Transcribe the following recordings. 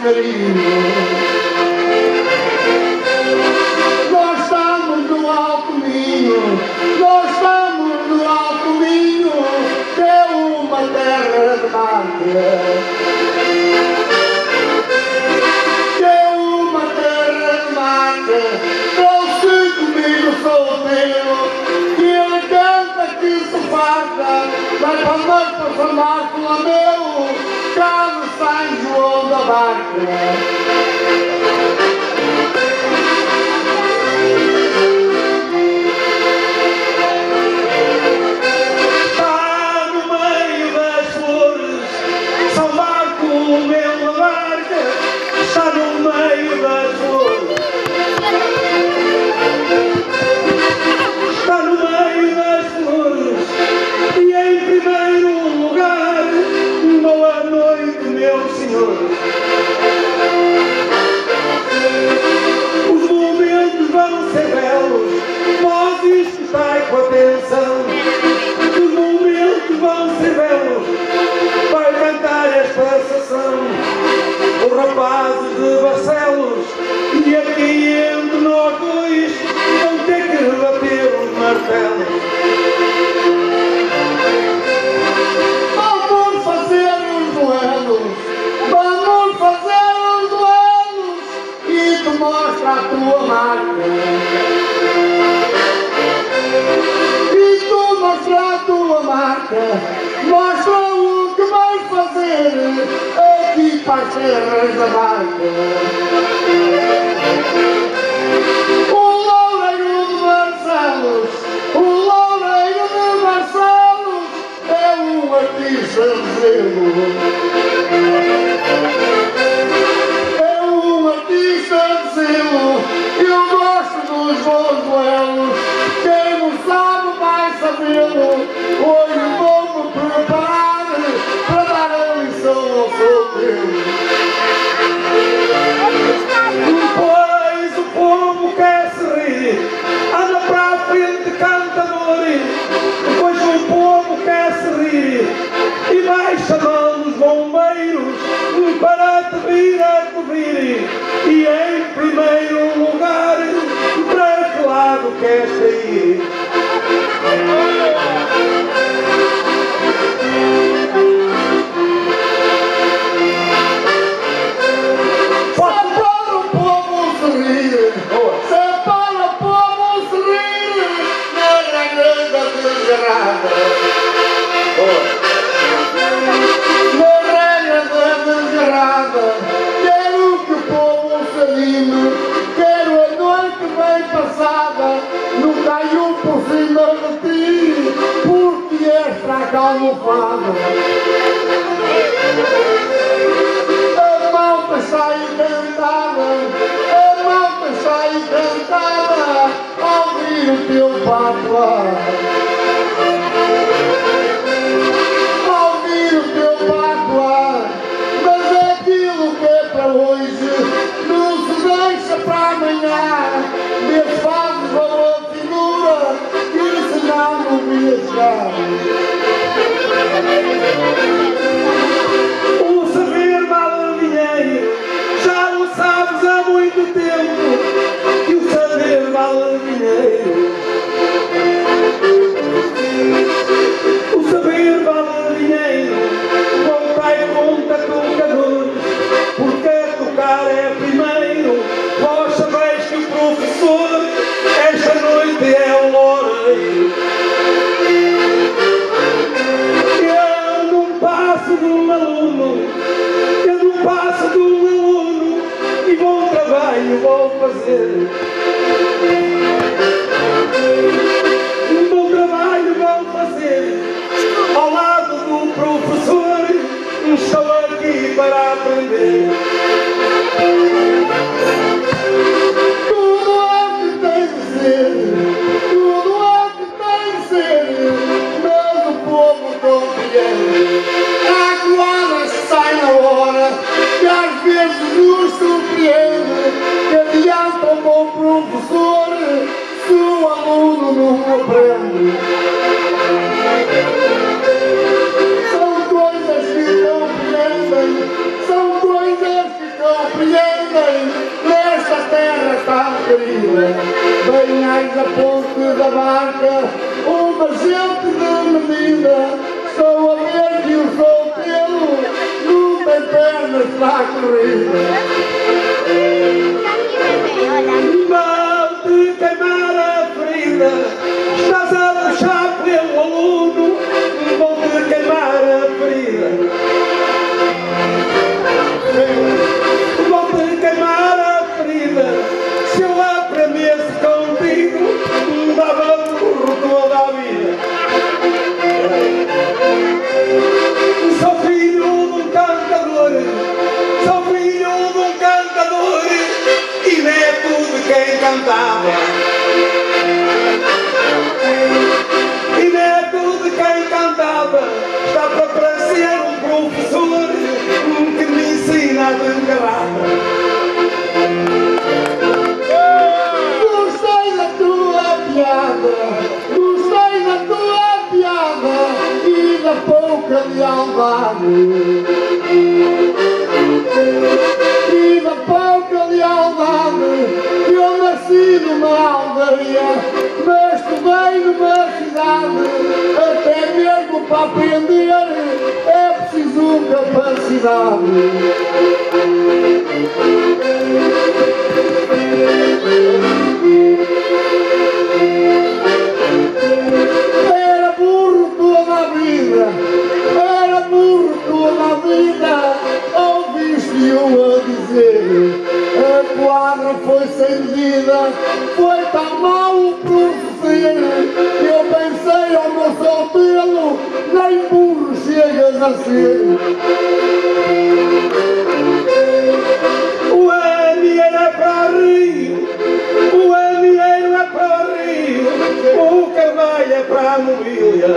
carinho. Nós estamos no alto Minho, nós estamos no alto Minho, que é uma terra de mata. Que é uma terra de mata. Trouxe comigo solteiro, que ele canta que se farta, vai para o norte para formar com o meu, cá de São João da Barca. Está no meio das flores, está no meio das flores, e em primeiro lugar, boa noite, meu senhor. Os momentos vão ser belos, vós escutai com atenção. Os momentos vão ser belos, vai cantar esta sessão. Os rapazes de Barcelos, e aqui entre nós dois vão ter que bater os martelos. Vamos fazer os duelos, vamos fazer os duelos, e tu mostra a tua marca. E tu mostra a tua marca, mostra o que vais fazer aqui para as terras da Barca. O loureiro de Barcelos, o loureiro de Barcelos é um artista de zelo. É um artista de zelo. Eu gosto dos bons duelos, quem não sabe vai sabê-lo. Hoje vou-me preparar para dar a lição ao solteiro. Pois o povo quer se rir, anda para a frente, canta amor. Depois o povo quer se rir e vai chamando os bombeiros para te vir a cobrir. E em primeiro lugar, para que lado queres sair? Na regra da desgarrada, quero que o povo se anime, quero a noite bem passada, não caiu por cima de ti, porque esta almofada. A malta está encantada, a malta está encantada, ao ouvir o teu patuá. Não se deixa para amanhã, me fazes valor de figura, que senão não ia chegar. O saber vale dinheiro, já o sabes há muito tempo, que o saber vale dinheiro. O saber vale dinheiro, voltai conta com cadores, porque tocar é primeiro. Vós sabeis que o professor esta noite é o loureiro. Eu não passo de um aluno, eu não passo de um aluno, e bom trabalho vou fazer. Um bom trabalho vou fazer ao lado do professor, estou aqui para aprender. Tudo é o que tem de ser, tudo é o que tem de ser, mas o povo compreende. Há coadas que saem na hora, que às vezes nos surpreende, que adianta um bom professor se o aluno não aprende. São coisas que compreendem, são coisas que compreendem nesta terra tão querida. Venhais a ponte da barca, uma gente de medida. Estou a ver que o solteiro não tem pernas para a corrida. Mal de queimar a ferida, estás a puxar pelo aluno, vão te queimar a ferida. Vão te queimar a ferida, se eu aprendesse contigo, dava burro toda a vida. Sou filho de um cantador, sou filho de um cantador, e neto de quem cantava. E neto de quem cantava, está para parecer um professor que me ensina a desgarrada. Gostei da tua piada, gostei da tua piada e da pouca de Alvaro. E da pouca de Alvaro, que eu nasci numa aldeia, mas estudei numa cidade. Até mesmo para aprender é preciso capacidade. Era burro toda a vida, era burro toda a vida. Ouviste-o a dizer, a quadra foi sem medida, foi tão mau o professor. Eu pensei ao meu solteiro, nem burro chegas a ser. O ano era para o rio, o ano era para o rio, o carvalho é para a mobília.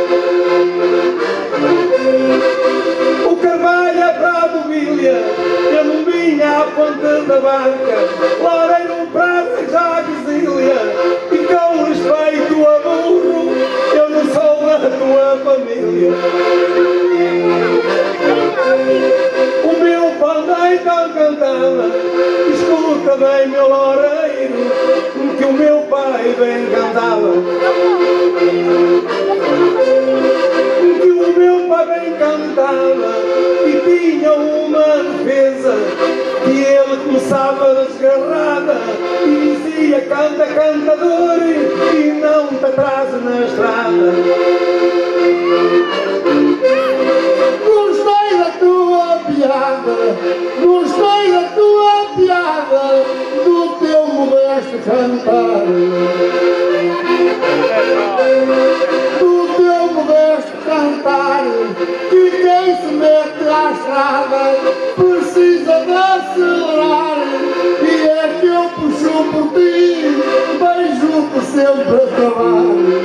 O carvalho é para a mobília, eu não vinha à ponta da barca, loureiro para arranjar a quesilha, e com respeito a burro, eu não sou da tua família. O meu pandeiro cantava, escuta bem meu loureiro, que o meu pai bem cantava. Que o meu pai bem cantava e tinha uma defesa, que ele começava desgarrada e dizia canta cantador e não te atrase na estrada. Gostei da tua piada, gostei da tua piada, do teu modesto cantar. Do teu modesto cantar, que quem se mete à estrada precisa de acelerar. E é que eu puxo por ti, beijo-te sempre a trabalhar.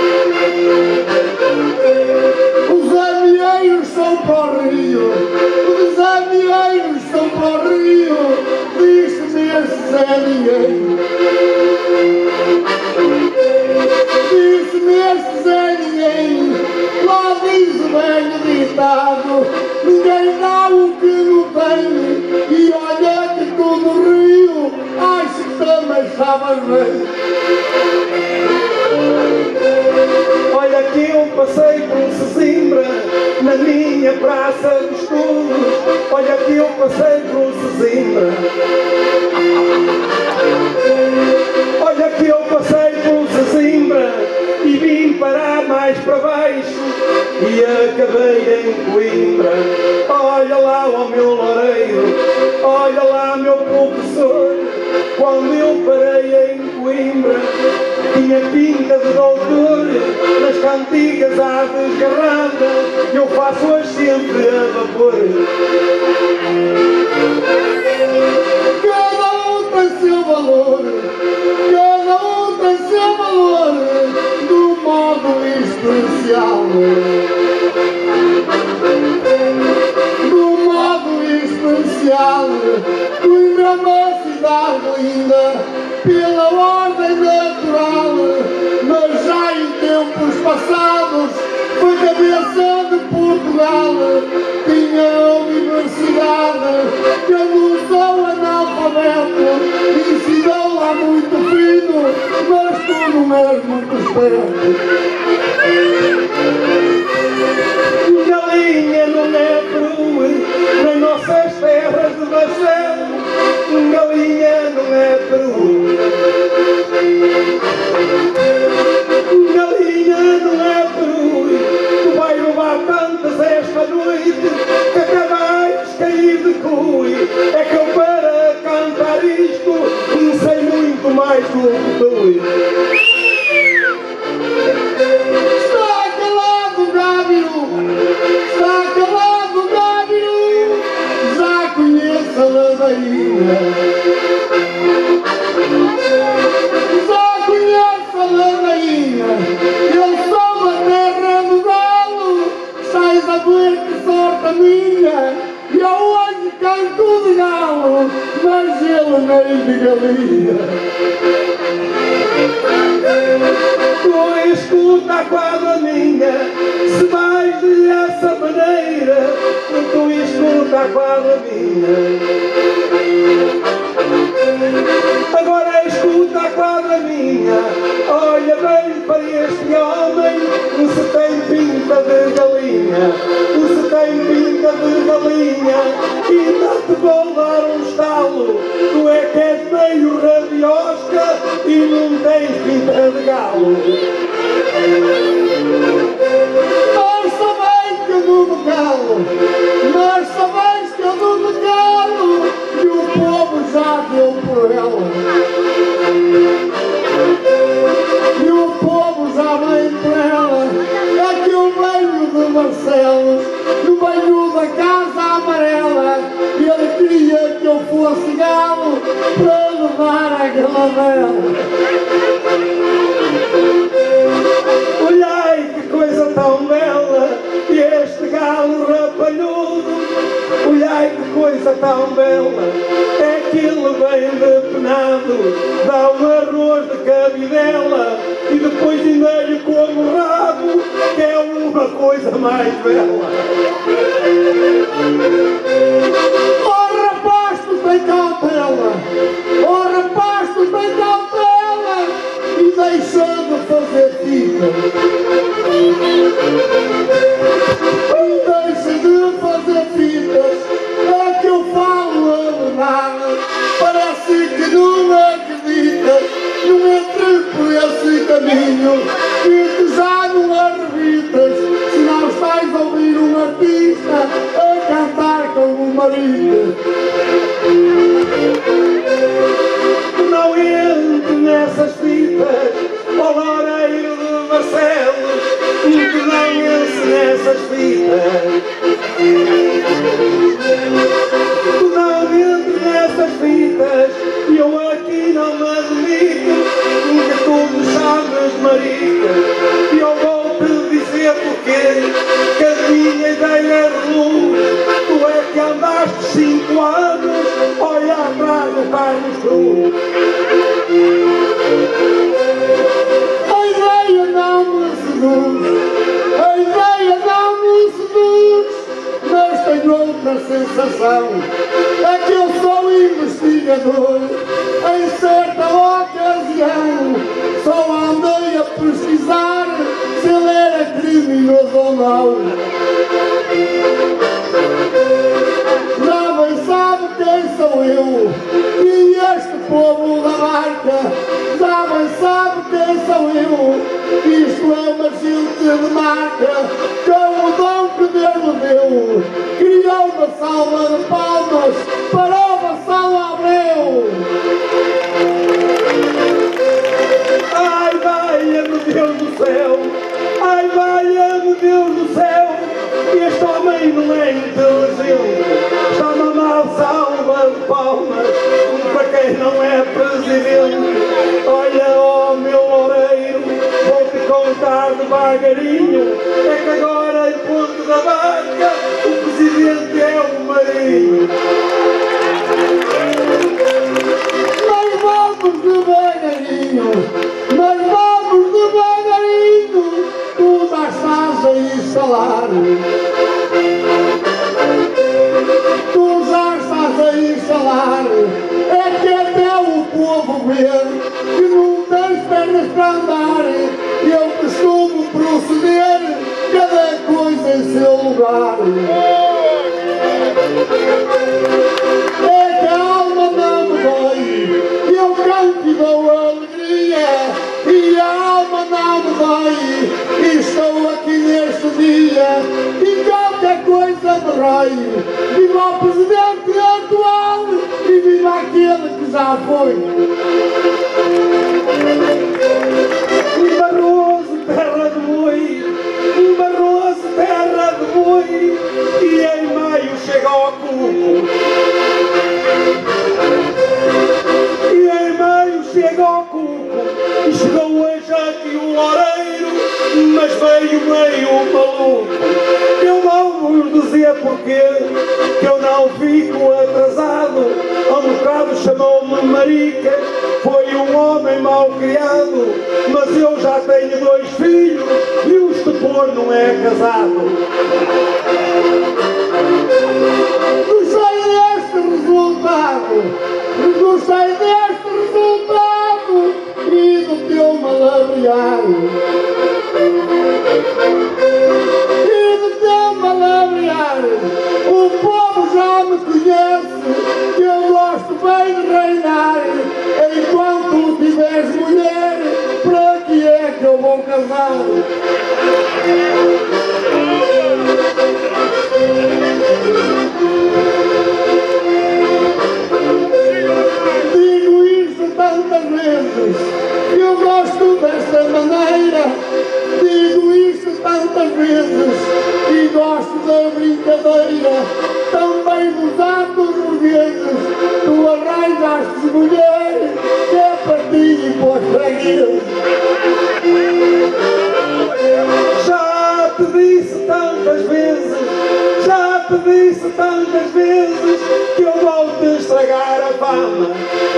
Os amieiros são para o rio, os amieiros são para o rio, diz-me esse Zé Ninguém. Diz-me esse Zé Ninguém, lá diz o velho ditado, ninguém dá o que não tem, e olha que tu no rio, acho que também sabes bem. Olha que eu passei por Sesimbra, na minha praça de estudos. Olha que eu passei por Sesimbra. Olha que eu passei por Sesimbra e vim parar mais para baixo e acabei em Coimbra. Olha lá o meu loureiro, olha lá meu professor, quando eu parei em Coimbra tinha pinta de doutor, nas cantigas à desgarrada, eu faço-as sempre a vapor. Cada um tem seu valor, cada um tem seu valor, do modo especial. Do modo especial, Coimbra é uma cidade linda, pela ordem natural, mas já em tempos passados foi cabeça de Portugal, tinha a universidade verdade, que eu não sou analfabeto, ensinou lá muito fino, mas tu não és muito esperto. Galinha não é peru, nas nossas terras de Barcelos. Galinha não é peru. Galinha não é peru. Tu vais levar tantas esta noite que acabais de cair de cui. É que eu para cantar isto não sei muito mais do que tu. Está calado, Gábio! Está calado, Gábio! Já conheço a ladainha! Já conheço a ladainha! Eu sou da terra do galo! Sais a ver que sorte a minha! E eu hoje canto de galo, mas ele nem de galinha! Tu escuta a quadra minha, se vais dessa maneira, tu escuta a quadra minha. Agora escuta a quadra minha, olha bem para este homem, se tem pinta de galinha, se tem pinta de galinha, e ainda te vou dar um estalo, tu é que és meio rabiosca e não tens pinta de galo. Mas sabes que eu dou de galo, mas sabes que eu dou de galo, e o povo já deu por ela. E o povo já vem por ela. É que eu venho de Barcelos, eu venho da Casa Amarela, e ele queria que eu fosse galo para levar a galadela. Olhai que coisa tão bela, e este galo rapalhudo. Olhai que coisa tão bela, é que ele vem depenado, dá um arroz de cabidela, e depois ainda lhe come o rabo, que é uma coisa mais bela. Oh rapaz, tu tem cautela! Oh rapaz, tu tem cautela! E deixa de fazer fita! E deixa de fazer fitas! É que eu falo a verdade! Parece que não acreditas! Não entres por esse caminho! E tu já não arrebitas! Se não estás a ouvir um artista a cantar com o marido! Não entre nessas fitas, ó Loureiro de Barcelos, que não entre nessas fitas. Não entre nessas fitas, e eu aqui não me admito, que tu me chamas marica. E eu vou-te dizer porquê, que a minha ideia é reluz. Tu é que andaste 5 anos, olha atrás do Carlos Cruz. A ideia não me seduz, a ideia não me seduz, mas tenho outra sensação, é que eu sou investigador, em certa ocasião, só andei a pesquisar se ele era criminoso ou não. Já bem sabe quem sou eu, e este povo da barca, já bem sabe quem sou eu, isto é uma gente de marca, com o dom que Deus me deu, criou uma salva de palmas para o Vassalo Abreu. Ai, valha-me Deus do céu, ai, valha-me Deus do céu, este homem não é inteligente, está uma mal salva de palmas, para quem não é presidente. Olha, ó meu Loureiro, vou-te contar devagarinho, é que agora em Ponte da Barca, o presidente é o Marinho. Mas vamos devagarinho, mas vamos devagarinho, tu já estás a instalar. Tu dizer que não tens pernas para andar. Eu costumo proceder, cada coisa em seu lugar. É que a alma não me dói, eu canto e dou alegria. E a alma não me dói, e estou aqui neste dia. E qualquer coisa me rói. Viva o presidente atual e viva aquele que já foi. Um Barroso, terra de boi, um Barroso, terra de boi, e em maio chega ao cuco. E em maio chega ao cuco, e chegou hoje aqui um loureiro, mas veio meio maluco. Eu não vos dizer porquê, que eu não fico atrasado. Há um bocado chamou-me marica, foi um homem mal criado, mas eu já tenho 2 filhos e o estupor não é casado. Gostei deste resultado, gostei deste resultado e do teu malavrear. E do teu malavrear, o povo já me conhece, que eu gosto bem de reinar. Enquanto tiveres mulher, para que é que eu vou casar? Digo isto tantas vezes, que eu gosto desta maneira. Digo isto tantas vezes, e gosto da brincadeira. Também dos atos burgueses, tu arranjaste mulher, que é para ti e para os fregueses. Já te disse tantas vezes, já te disse tantas vezes, que eu vou te estragar a fama.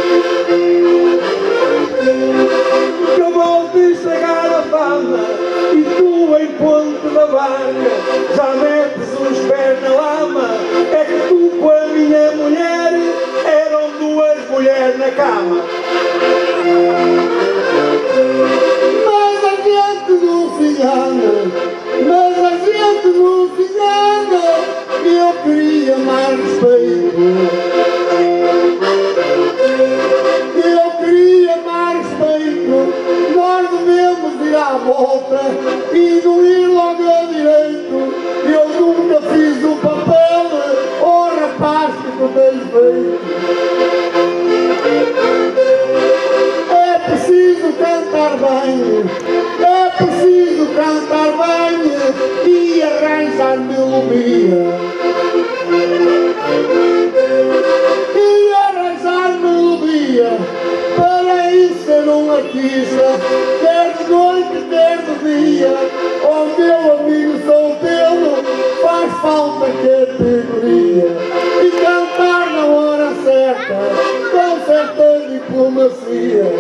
Que eu vou te estragar a fama, e tu em Ponte da Barca já metes os pés na lama. É que tu com a minha mulher eram 2 mulheres na cama. Mas a gente não se engana, mas a gente não se engana, eu queria mais respeito. Eu queria mais respeito, nós devemos ir à volta e não ir logo a direito. Eu nunca fiz o papel, oh rapaz que tu tens feito. É preciso cantar bem, é preciso cantar bem e arranjar melodia. E arranjar melodia, para isso ser um artista, quer de noite, quer de dia. Oh meu amigo solteiro, faz falta categoria. E cantar na hora certa, com certa diplomacia.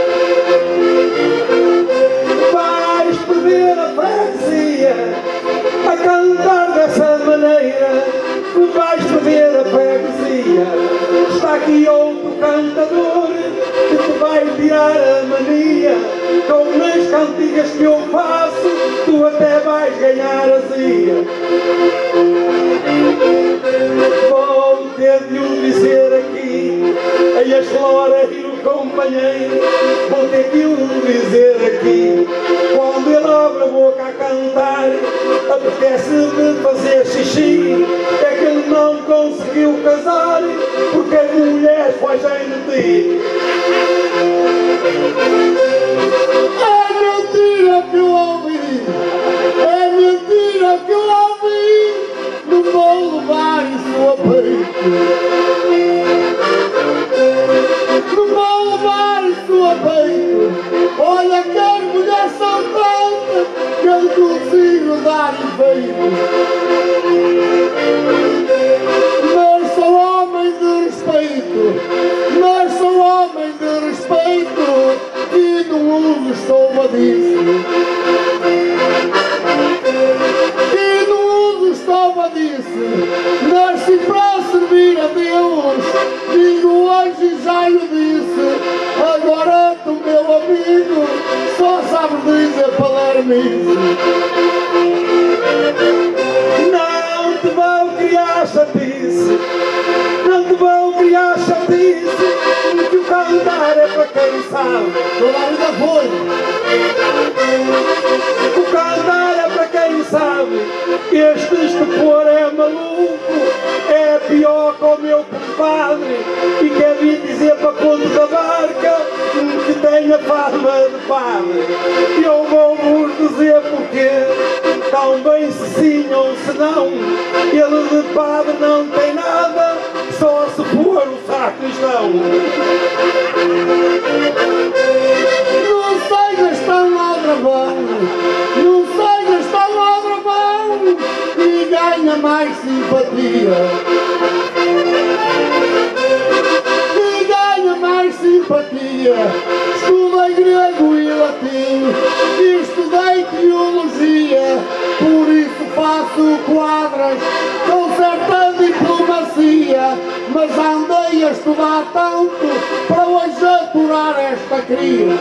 Vais perder a freguesia a cantar dessa maneira. Vais perder a freguesia. Está aqui outro cantador que te vai tirar a mania. Com as cantigas que eu faço, tu até vais ganhar azia. Vou ter de o dizer aqui, a este loureiro companheiro. Vou ter de o dizer aqui, quando ele abre a boca a cantar, apetece-me fazer xixi. É que ele não conseguiu casar, porque as mulheres fogem de ti. É mentira que eu ouvi, é mentira que eu ouvi, não vou levar isso a peito. Não vou levar isso a peito. Olha que as mulheres são tantas que eu consigo dar efeito. Mas sou homem de respeito, mas sou homem de respeito e não uso estovadiço. E não uso estovadiço. Nasci para servir a Deus, digo hoje e já lhe disse. Agora sabes dizer palermice. Não te vão criar chatice, não te vão criar chatice, que o cantar é para quem sabe. Toda a vida foi. O cantar é para quem sabe. Este estupor é maluco, é pior que o meu compadre, e quer vir dizer para fundo da barca que tem a fama de padre. E eu vou-vos dizer porquê, tão bem se sim ou se não, ele de padre não tem nada, só se for o sacristão. Não sejas tão aldrabão, não sejas tão aldrabão, e ganha mais simpatia. E ganha mais simpatia. Estudei grego e latim, e estudei teologia, por isso faço quadras com certa diplomacia, mas andei a estudar tanto para hoje aturar esta cria.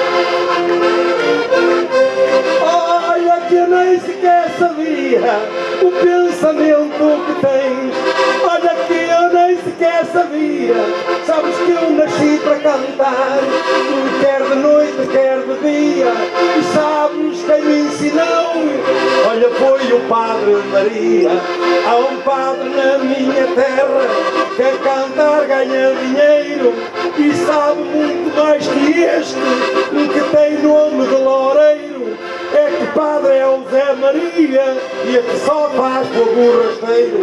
Olha que eu nem sequer sabia o pensamento que tens. Olha que eu nem sequer sabia. Sabes que eu nasci para cantar, quer de noite, quer de dia. E sabes quem me ensinou? Olha, foi o Padre Maria. Há um padre na minha terra que a cantar ganha dinheiro e sabe muito mais que este, que tem nome de loureiro. É que padre é o Zé Maria e é que só faz fogo rasteiro.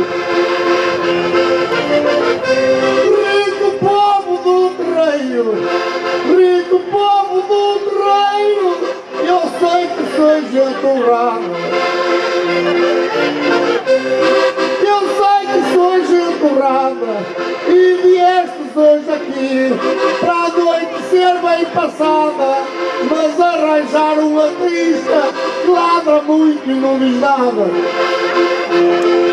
Rico povo do terreiro, rico povo do terreiro, eu sei que sou gente honrada. Eu sei que sou gente honrada e viestes hoje aqui para a noite ser bem passada, mas arranjar um artista que ladra muito e não diz nada.